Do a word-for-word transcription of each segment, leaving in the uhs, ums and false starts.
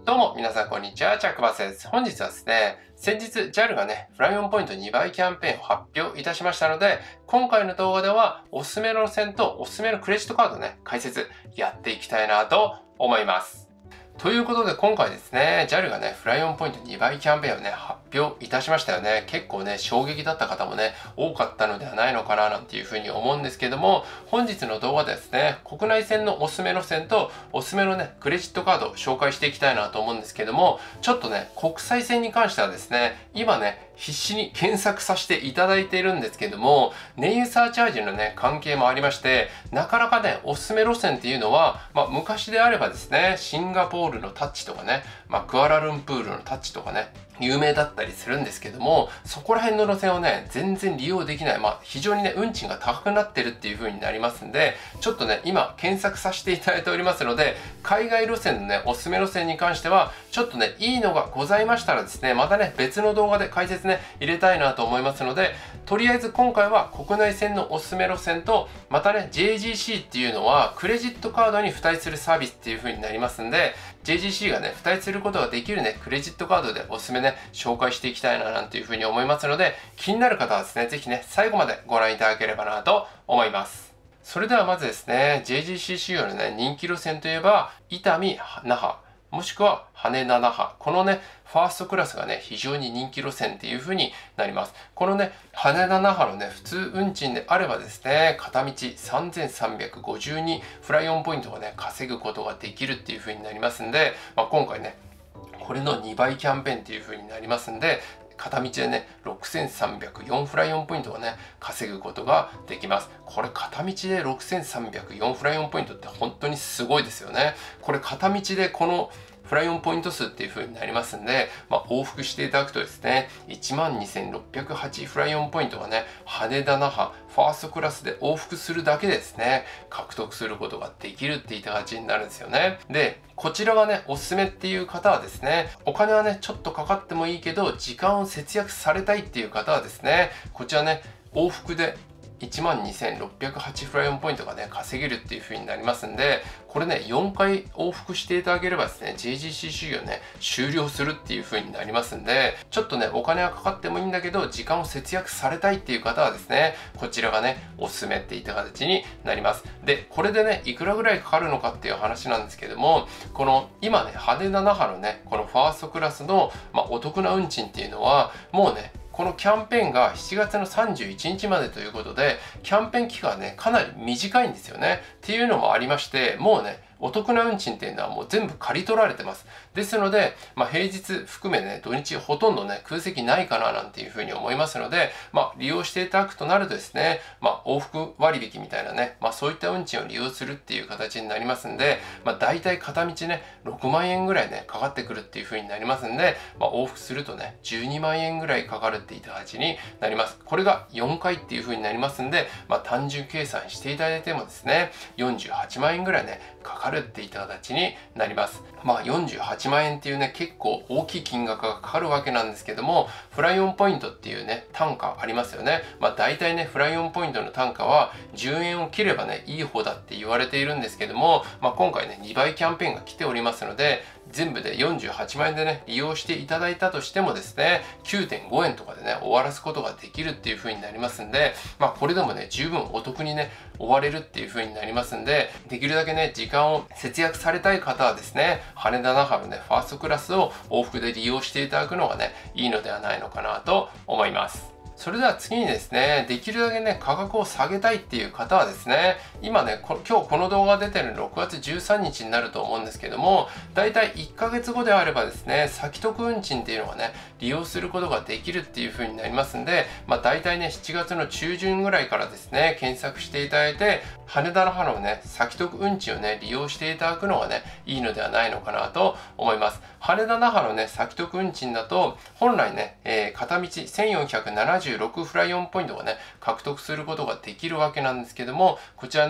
どうも皆さんこんにちは、ジャックバスです。本日はですね、先日 ジャル がね、フライオンポイントにばいキャンペーンを発表いたしましたので、今回の動画ではおすすめの路線とおすすめのクレジットカードね、解説やっていきたいなと思います。ということで今回ですね、ジャル がね、フライオンポイントにばいキャンペーンをね、発表いたしましたよね。結構ね、衝撃だった方もね、多かったのではないのかななんていうふうに思うんですけども、本日の動画でですね、国内線のおすすめ路線とおすすめのね、クレジットカードを紹介していきたいなと思うんですけども、ちょっとね、国際線に関してはですね、今ね、必死に検索させていただいているんですけども、燃油サーチャージのね、関係もありまして、なかなかね、おすすめ路線っていうのは、まあ、昔であればですね、シンガポールのタッチとかね、まあ、クアラルンプールのタッチとかね、有名だったりするんですけども、そこら辺の路線をね、全然利用できない、まあ、非常にね、運賃が高くなってるっていう風になりますんで、ちょっとね、今、検索させていただいておりますので、海外路線のね、おすすめ路線に関しては、ちょっとね、いいのがございましたらですね、またね、別の動画で解説ね、入れたいなと思いますので、とりあえず今回は国内線のおすすめ路線と、またね、ジェイジーシー っていうのは、クレジットカードに付帯するサービスっていう風になりますんで、ジェイジーシー がね、付帯することができるね、クレジットカードでおすすめね、紹介していきたいななんていう風に思いますので、気になる方はですね、ぜひね、最後までご覧いただければなと思います。それではまずですね、ジェイジーシー 仕様のね、人気路線といえば、伊丹、那覇、もしくは羽田那覇。このね、ファーストクラスがね、非常に人気路線っていう風になります。このね、羽田那覇のね、普通運賃であればですね、片道さんぜんさんびゃくごじゅうにフライオンポイントをね、稼ぐことができるっていう風になりますんで、まあ、今回ね、これのにばいキャンペーンっていう風になりますんで、片道でね、ろくせんさんびゃくよんフライオンポイントをね、稼ぐことができます。これ片道でろくせんさんびゃくよんフライオンポイントって本当にすごいですよね。これ片道でこのフライオンポイント数っていう風になりますんで、まあ、往復していただくとですね、いちまんにせんろっぴゃくはちフライオンポイントがね、羽田那覇、ファーストクラスで往復するだけでですね、獲得することができるっていった形になるんですよね。で、こちらがね、おすすめっていう方はですね、お金はね、ちょっとかかってもいいけど、時間を節約されたいっていう方はですね、こちらね、往復でいちまんにせんろっぴゃくはちフライオンポイントがね、稼げるっていう風になりますんで、これね、よんかい往復していただければですね、ジェイジーシー 主義をね、終了するっていう風になりますんで、ちょっとね、お金はかかってもいいんだけど、時間を節約されたいっていう方はですね、こちらがね、おすすめっていった形になります。で、これでね、いくらぐらいかかるのかっていう話なんですけども、この、今ね、羽田那覇のね、このファーストクラスの、まあ、お得な運賃っていうのは、もうね、このキャンペーンがしちがつのさんじゅういちにちまでということで、キャンペーン期間はね、かなり短いんですよね。っていうのもありまして、もうね、お得な運賃っていうのはもう全部借り取られてます。ですので、まあ、平日含めね、土日ほとんどね、空席ないかななんていうふうに思いますので、まあ、利用していただくとなるとですね、まあ、往復割引みたいなね、まあ、そういった運賃を利用するっていう形になりますんで、まあ、大体片道ね、ろくまんえんぐらいね、かかってくるっていうふうになりますんで、まあ、往復するとね、じゅうにまんえんぐらいかかるっていった形になります。これがよんかいっていうふうになりますんで、まあ、単純計算していただいてもですね、よんじゅうはちまんえんぐらいね、かかるっていった形になります。まあよんじゅうはちまんえんっていうね、結構大きい金額がかかるわけなんですけども、フライオンポイントっていうね、単価ありますよね。まあ大体ね、フライオンポイントの単価はじゅうえんを切ればね、いい方だって言われているんですけども、まあ今回ね、にばいキャンペーンが来ておりますので、全部でよんじゅうはちまんえんでね、利用していただいたとしてもですね、きゅうてんごえんとかでね、終わらすことができるっていう風になりますんで、まあこれでもね、十分お得にね、終われるっていう風になりますんで、できるだけね、時間を節約されたい方はですね、羽田那覇のね、ファーストクラスを往復で利用していただくのがね、いいのではないのかなと思います。それでは次にですね、できるだけね、価格を下げたいっていう方はですね、今ね、今日この動画が出てるろくがつじゅうさんにちになると思うんですけども、だいたいいっかげつごであればですね、先得運賃っていうのがね、利用することができるっていう風になりますんで、まあ大体ね、しちがつの中旬ぐらいからですね、検索していただいて、羽田那覇のね、先得運賃をね、利用していただくのがね、いいのではないのかなと思います。羽田那覇のね、先得運賃だと、本来ね、えー、片道せんよんひゃくななじゅうろくフライオンポイントがね、獲得することができるわけなんですけども、こちらね、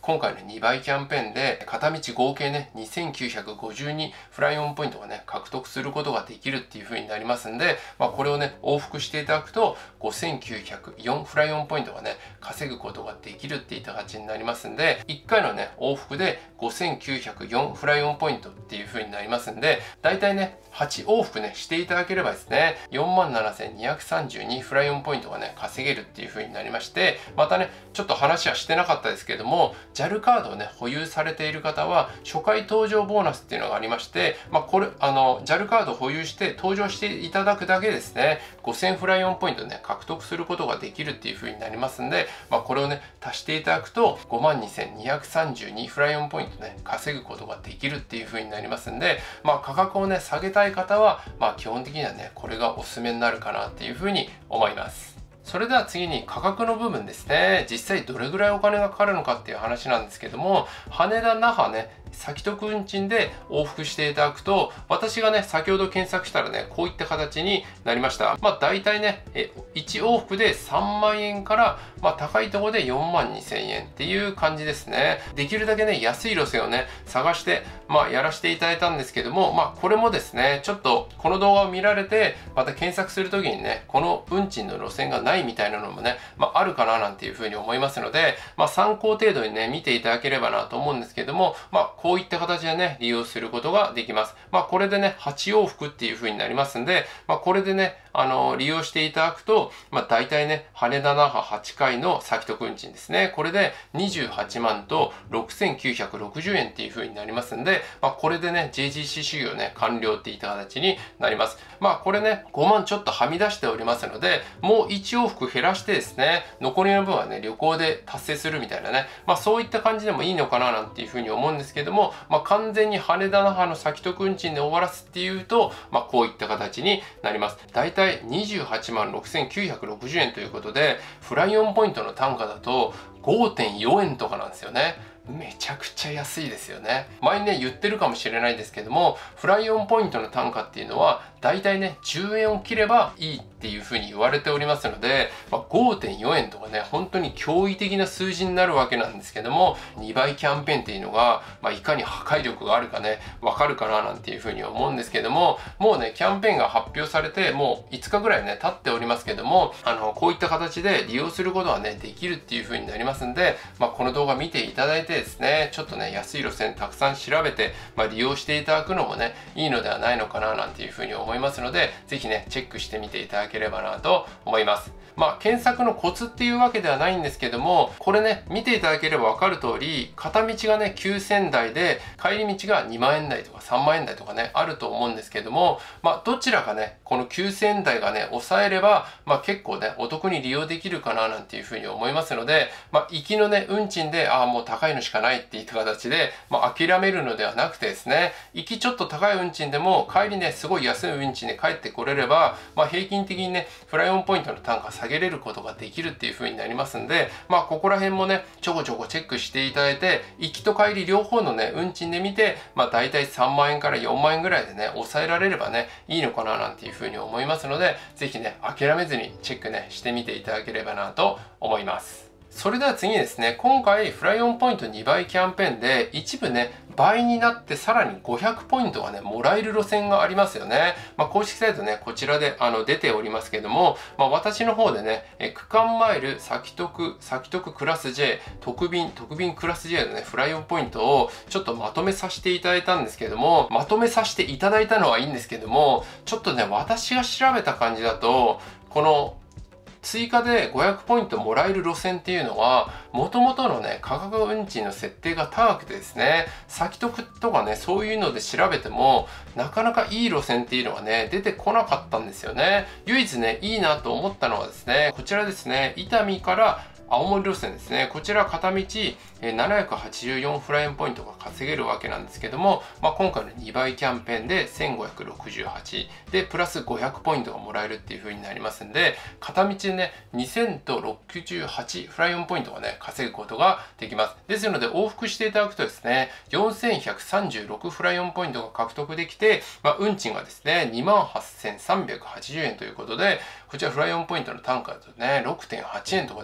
今回のにばいキャンペーンで片道合計ね、にせんきゅうひゃくごじゅうにフライオンポイントがね、獲得することができるっていう風になりますんで、まあ、これをね、往復していただくとごせんきゅうひゃくよんフライオンポイントがね、稼ぐことができるっていった形になりますんで、いっかいのね、往復でごせんきゅうひゃくよんフライオンポイントっていう風になりますんで、だいたいね、はち往復ね、していただければですね、よんまんななせんにひゃくさんじゅうにフライオンポイントがね、稼げるっていう風になりまして、またね、ちょっと話はしてなかったですけども、ジャル カードをね、保有されている方は、初回登場ボーナスっていうのがありまして、まあ、これ、あの、ジャル カードを保有して登場していただくだけですね、ごせんフライオンポイントね、獲得することができるっていう風になりますんで、まあ、これをね、足していただくと、ごまんにせんにひゃくさんじゅうにフライオンポイントね、稼ぐことができるっていう風になりますんで、まあ、価格をね、下げたい方は、まあ、基本的にはね、これがおすすめになるかなっていう風に思います。それでは次に価格の部分ですね。実際どれぐらいお金がかかるのかっていう話なんですけども、羽田那覇ね、先得運賃で往復していただくと、私がね、先ほど検索したらね、こういった形になりました。まあ、大体ね、いち往復でさんまんえんから、まあ、高いところでよんまんにせんえんっていう感じですね。できるだけね、安い路線をね、探して、まあ、やらせていただいたんですけども、まあ、これもですね、ちょっとこの動画を見られて、また検索するときにね、この運賃の路線がないみたいなのもね、まあ、あるかななんていうふうに思いますので、まあ、参考程度にね、見ていただければなと思うんですけども、まあ、こういった形でね、利用することができます。まあ、これでね、はち往復っていう風になりますんで、まあ、これでね、あの、利用していただくと、まあ、大体ね、羽田那覇はちかいの先得運賃ですね。これでにじゅうはちまんとろくせんきゅうひゃくろくじゅうえんっていう風になりますんで、まあ、これでね、ジェイジーシー 修行ね、完了っていった形になります。まあ、これね、ごまんちょっとはみ出しておりますので、もういち往復減らしてですね、残りの分はね、旅行で達成するみたいなね、まあ、そういった感じでもいいのかななんていう風に思うんですけども、まあ、完全に羽田那覇の先得運賃で終わらすっていうと、まあ、こういった形になります。だいたいにじゅうはちまんろくせんきゅうひゃくろくじゅうえんということで、フライオンポイントの単価だと ごてんよんえんとかなんですよね。めちゃくちゃ安いですよね。前にね、言ってるかもしれないですけども、フライオンポイントの単価っていうのは、だいたいね、じゅうえんを切ればいいっていう風に言われておりますので、まあ、ごてんよんえんとかね、本当に驚異的な数字になるわけなんですけども、にばいキャンペーンっていうのが、まあ、いかに破壊力があるかね、わかるかななんていう風に思うんですけども、もうね、キャンペーンが発表されて、もういつかぐらいね、経っておりますけども、あの、こういった形で利用することはね、できるっていう風になりますんで、まあ、この動画見ていただいてですね、ちょっとね、安い路線たくさん調べて、まあ、利用していただくのもね、いいのではないのかななんていう風に思いますので、ぜひね、チェックしてみていただければなと思います。まあ、検索のコツっていうわけではないんですけども、これね、見ていただければわかる通り、片道がね、きゅうせんだいで、帰り道がにまんえん台とかさんまんえん台とかね、あると思うんですけども、まあ、どちらかね、このきゅうせんだいがね、抑えれば、まあ、結構ね、お得に利用できるかななんていうふうに思いますので、まあ、行きのね、運賃で、ああ、もう高いのしかないっていった形で、まあ、諦めるのではなくてですね、行きちょっと高い運賃でも、帰りね、すごい安い運賃で帰ってこれれば、まあ、平均的にね、フライオンポイントの単価下げれることができるっていう風になりますんで、まあ、ここら辺もね、ちょこちょこチェックしていただいて、行きと帰り両方のね、運賃で見て、まあ、大体さんまんえんからよんまんえんぐらいでね、抑えられればね、いいのかななんていう風に思いますので、ぜひね、諦めずにチェックね、してみていただければなと思います。それでは次にですね、今回フライオンポイントにばいキャンペーンで一部ね、倍になってさらにごひゃくポイントがね、もらえる路線がありますよね。まあ、公式サイトね、こちらであの出ておりますけども、まあ、私の方でね、え区間マイル先得、先得クラス J、特便、特便クラス J のね、フライオンポイントをちょっとまとめさせていただいたんですけども、まとめさせていただいたのはいいんですけども、ちょっとね、私が調べた感じだと、この追加でごひゃくポイントもらえる路線っていうのは、元々のね、価格運賃の設定が高くてですね、先得とかね、そういうので調べても、なかなかいい路線っていうのがね、出てこなかったんですよね。唯一ね、いいなと思ったのはですね、こちらですね、伊丹から青森路線ですね。こちら片道ななひゃくはちじゅうよんフライオンポイントが稼げるわけなんですけども、まあ、今回のにばいキャンペーンでせんごひゃくろくじゅうはちで、プラスごひゃくポイントがもらえるっていう風になりますんで、片道でね、にせんとろくじゅうはちフライオンポイントがね、稼ぐことができます。ですので、往復していただくとですね、よんせんひゃくさんじゅうろくフライオンポイントが獲得できて、まあ、運賃がですね、にまんはっせんさんびゃくはちじゅうえんということで、こちらフライオンポイントの単価だとね、ろくてんはちえんとかで利用す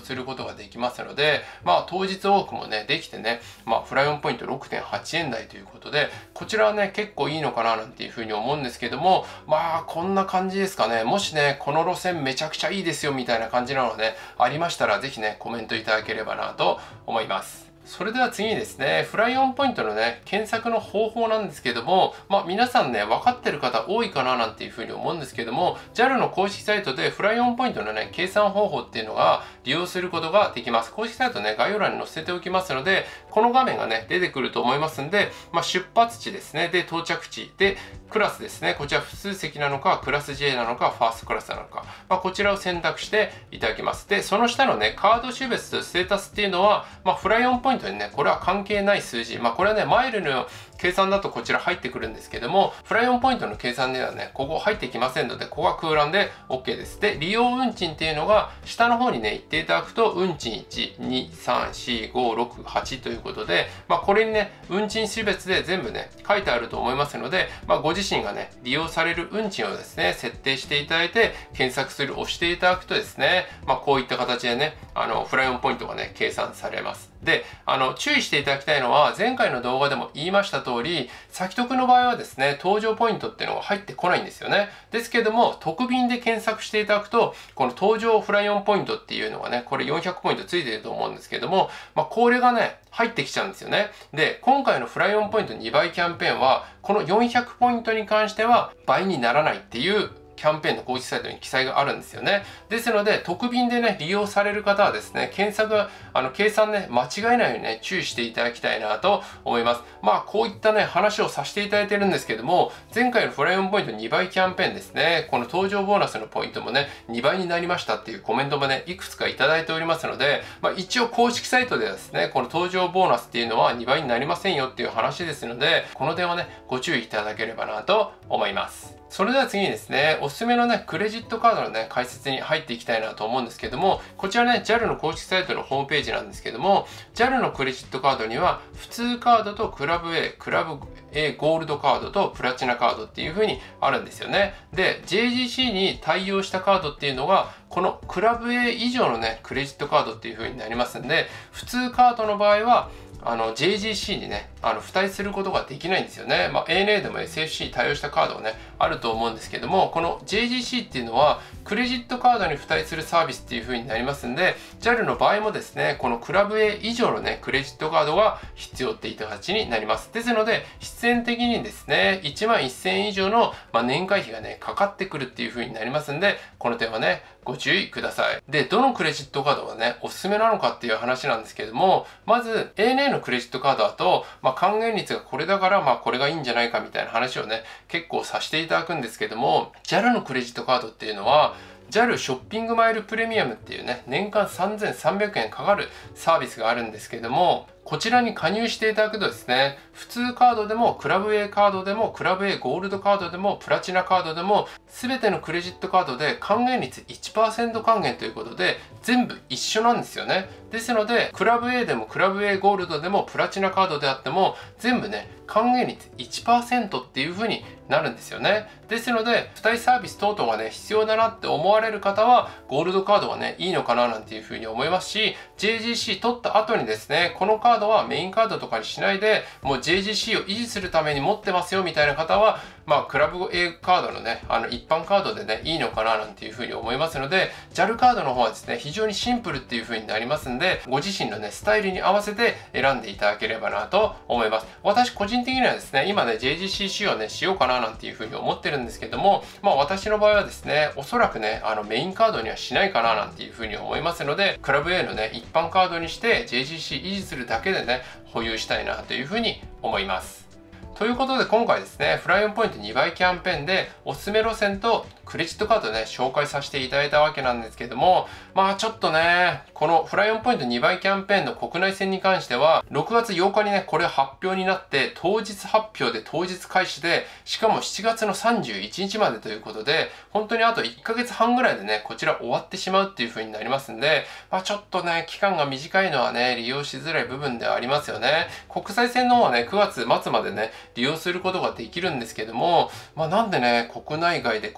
することができますので、まあ当日多くもね、できてね、まあフライオンポイント ろくてんはちえん台ということで、こちらはね、結構いいのかななんていうふうに思うんですけども、まあこんな感じですかね。もしね、この路線めちゃくちゃいいですよみたいな感じなので、ありましたらぜひね、コメントいただければなと思います。それでは次にですね、フライオンポイントのね、検索の方法なんですけども、まあ皆さんね、分かってる方多いかななんていうふうに思うんですけども、ジャル の公式サイトでフライオンポイントのね、計算方法っていうのが利用することができます。公式サイトね、概要欄に載せておきますので、この画面がね、出てくると思いますんで、まあ出発地ですね、で、到着地、で、クラスですね、こちら普通席なのか、クラス ジェイ なのか、ファーストクラスなのか、まあこちらを選択していただきます。で、その下のね、カード種別とステータスっていうのは、まあフライオンポイントにね、これは関係ない数字。まあこれはね、マイルの計算だとこちら入ってくるんですけども、フライオンポイントの計算ではね、ここ入ってきませんので、ここは空欄で OK です。で、利用運賃っていうのが、下の方にね、言っていただくと、運賃いち、に、さん、し、ご、ろく、はちということで、まあこれにね、運賃種別で全部ね、書いてあると思いますので、まあご自身がね、利用される運賃をですね、設定していただいて、検索する、押していただくとですね、まあこういった形でね、あの、フライオンポイントがね、計算されます。で、あの、注意していただきたいのは、前回の動画でも言いました通り、先得の場合はですね、搭乗ポイントっていうのが入ってこないんですよね。ですけども、特便で検索していただくと、この搭乗フライオンポイントっていうのがね、これよんひゃくポイントついてると思うんですけども、まあ、これがね、入ってきちゃうんですよね。で、今回のフライオンポイントにばいキャンペーンは、このよんひゃくポイントに関しては倍にならないっていうキャンペーンの公式サイトに記載があるんですよね。ですので、特便でね、利用される方はですね、検索、あの、計算ね、間違えないようにね、注意していただきたいなと思います。まあ、こういったね、話をさせていただいてるんですけども、前回のフライオンポイントにばいキャンペーンですね、この搭乗ボーナスのポイントもね、にばいになりましたっていうコメントもね、いくつかいただいておりますので、まあ、一応公式サイトではですね、この搭乗ボーナスっていうのはにばいになりませんよっていう話ですので、この点はね、ご注意いただければなと思います。それでは次にですね、おすすめのね、クレジットカードのね、解説に入っていきたいなと思うんですけども、こちらね、ジャル の公式サイトのホームページなんですけども、ジャル のクレジットカードには、普通カードとクラブ A、クラブ A ゴールドカードとプラチナカードっていう風にあるんですよね。で、ジェイジーシー に対応したカードっていうのが、このクラブ A 以上のね、クレジットカードっていう風になりますんで、普通カードの場合は、あの ジェイジーシー にね、あの付帯することができないんですよね。まあ、エーエヌエー でも エスエフシー に対応したカードがね、あると思うんですけども、この ジェイジーシー っていうのは、クレジットカードに付帯するサービスっていう風になりますんで、ジャル の場合もですね、このクラブ A 以上のね、クレジットカードが必要っていった形になります。ですので、必然的にですね、いちまんせんえん以上の、まあ、年会費がね、かかってくるっていう風になりますんで、この点はね、ご注意ください。で、どのクレジットカードがね、おすすめなのかっていう話なんですけども、まず エーエヌエー のクレジットカードだと、まあ、還元率がこれだから、まあ、これがいいんじゃないかみたいな話をね、結構させていただくんですけども、ジャル のクレジットカードっていうのは、ジャル ショッピングマイルプレミアムっていうね、年間さんぜんさんびゃくえんかかるサービスがあるんですけども、こちらに加入していただくとですね、普通カードでも、クラブ A カードでも、クラブ A ゴールドカードでも、プラチナカードでも、すべてのクレジットカードで還元率 いちパーセント 還元ということで、全部一緒なんですよね。ですので、クラブ A でも、クラブ A ゴールドでも、プラチナカードであっても、全部ね、還元率 いちパーセント っていう風になるんですよね。ですので、付帯サービス等々がね、必要だなって思われる方は、ゴールドカードがね、いいのかななんていう風に思いますし、ジェイジーシー 取った後にですね、このカードはメインカードとかにしないで、もう ジェイジーシー を維持するために持ってますよみたいな方は、まあ、クラブ A カードのね、あの、一般カードでね、いいのかななんていう風に思いますので、ジャル カードの方はですね、非常にシンプルっていう風になりますんで、ご自身のね、スタイルに合わせて選んでいただければなと思います。私個人的にはですね、今ね、ジェイジーシー 仕様ね、しようかななんていう風に思ってるんですけども、まあ私の場合はですね、おそらくね、あのメインカードにはしないかななんていう風に思いますので、クラブ A のね、一般カードにして ジェイジーシー 維持するだけでね、保有したいなという風に思います。ということで今回ですね、フライオンポイントにばいキャンペーンでおすすめ路線とクレジットカードね、紹介させていただいたわけなんですけども、まあちょっとね、このフライオンポイントにばいキャンペーンの国内線に関しては、ろくがつようかにね、これ発表になって、当日発表で当日開始で、しかもしちがつのさんじゅういちにちまでということで、本当にあといっかげつはんぐらいでね、こちら終わってしまうっていう風になりますんで、まあちょっとね、期間が短いのはね、利用しづらい部分ではありますよね。国際線の方はね、くがつまつまでね、利用することができるんですけども、まあなんでね、国内外でこのキャンペーン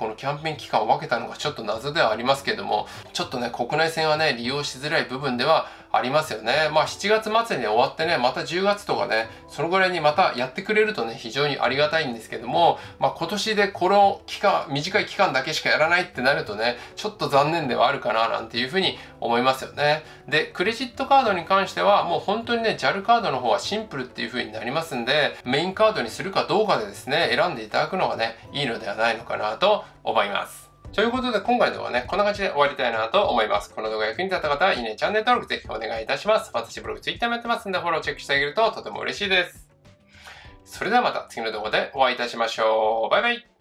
ャンペーン期間を分けたのがちょっと謎ではありますけども、ちょっとね、国内線はね、利用しづらい部分ではありますよね。まあしちがつ末に終わってね、またじゅうがつとかね、そのぐらいにまたやってくれるとね、非常にありがたいんですけども、まあ今年でこの期間、短い期間だけしかやらないってなるとね、ちょっと残念ではあるかななんていうふうに思いますよね。で、クレジットカードに関してはもう本当にね、ジャル カードの方はシンプルっていう風になりますんで、メインカードにするかどうかでですね、選んでいただくのがね、いいのではないのかなと思います。ということで今回の動画はね、こんな感じで終わりたいなと思います。この動画が役に立った方は、いいね、チャンネル登録ぜひお願いいたします。私ブログ、ツイッターもやってますんで、フォローチェックしてあげるととても嬉しいです。それではまた次の動画でお会いいたしましょう。バイバイ。